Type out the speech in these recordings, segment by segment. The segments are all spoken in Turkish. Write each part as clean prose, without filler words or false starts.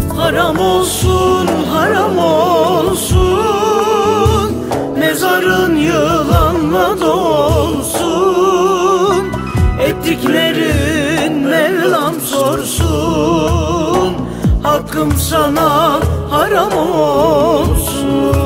Haram olsun, haram olsun, mezarın yılanla dolsun. Ettiklerin Mevlam sorsun, hakkım sana haram olsun.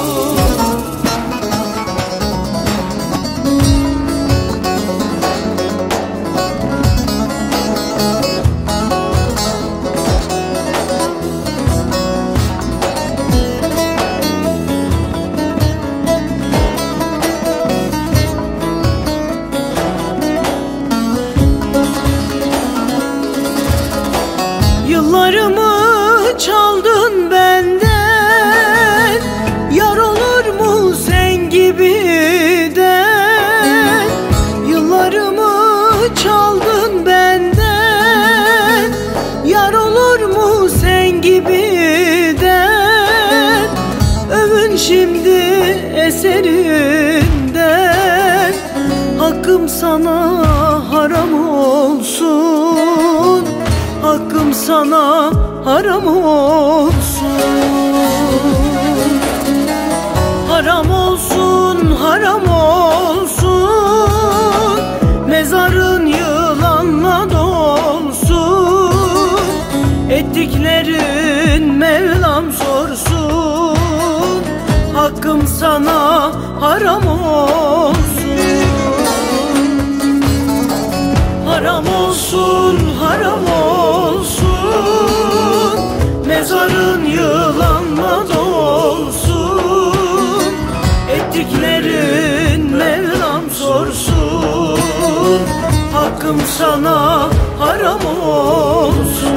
Yıllarımı çaldın benden, yar olur mu sen gibiden? Yıllarımı çaldın benden, yar olur mu sen gibiden? Övün şimdi eserinden, hakkım sana haram olsun, hakkım sana haram olsun. Haram olsun, haram olsun, mezarın yılanla dolsun. Ettiklerin Mevlam sorsun, hakkım sana haram olsun. Haram olsun, haram olsun, mezarın yılanla dolsun. Ettiklerin Mevlam sorsun, hakkım sana haram olsun.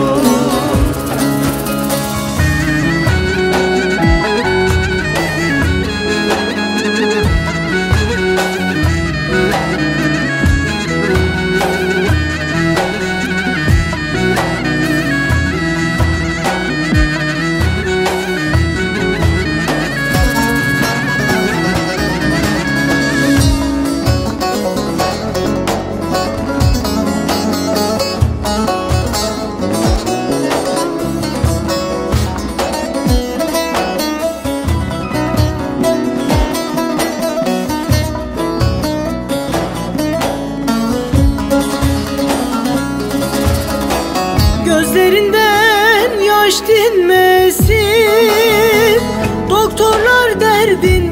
Gözlerinden yaş dinmesin, doktorlar derdin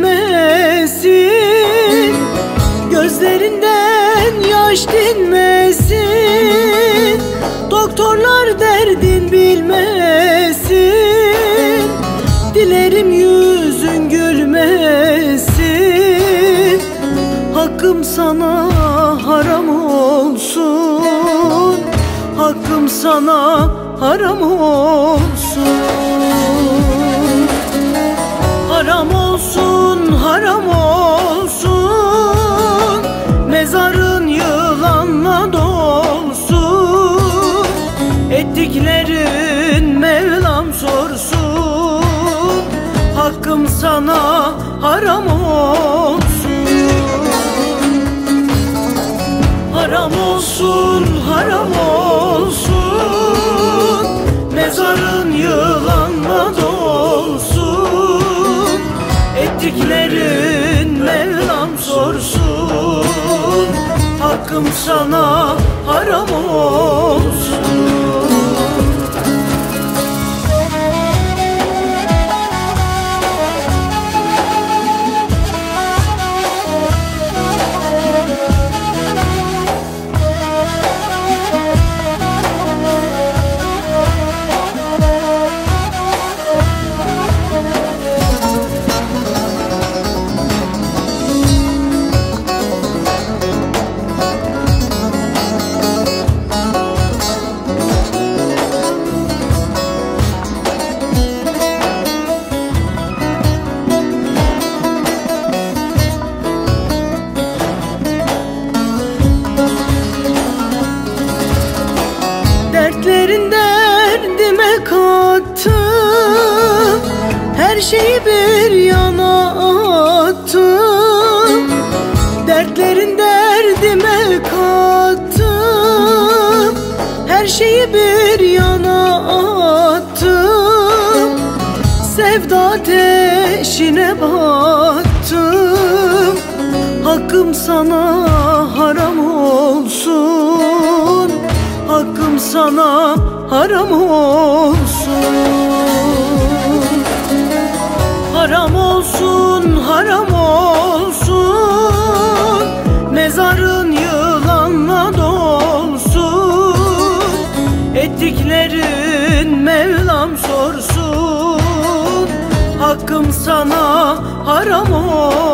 bilmesin. Gözlerinden yaş dinmesin, doktorlar derdin bilmesin. Dilerim yüzün gülmesin, hakkım sana haram olsun, hakkım sana haram olsun. Haram olsun, haram olsun, mezarın yılanla dolsun. Ettiklerin Mevlam sorsun, hakkım sana haram olsun. Haram olsun, haram olsun, mezarın yılanla dolsun. Ettiklerin Mevlam sorsun, hakkım sana haram olsun. Dertlerin derdime kattım, her şeyi bir yana attım. Dertlerin derdime kattım, her şeyi bir yana attım, sevda ateşine battım. Hakkım sana haram olsun, hakkım sana haram olsun. Haram olsun, haram olsun, mezarın yılanla dolsun. Ettiklerin Mevlam sorsun, hakkım sana haram olsun.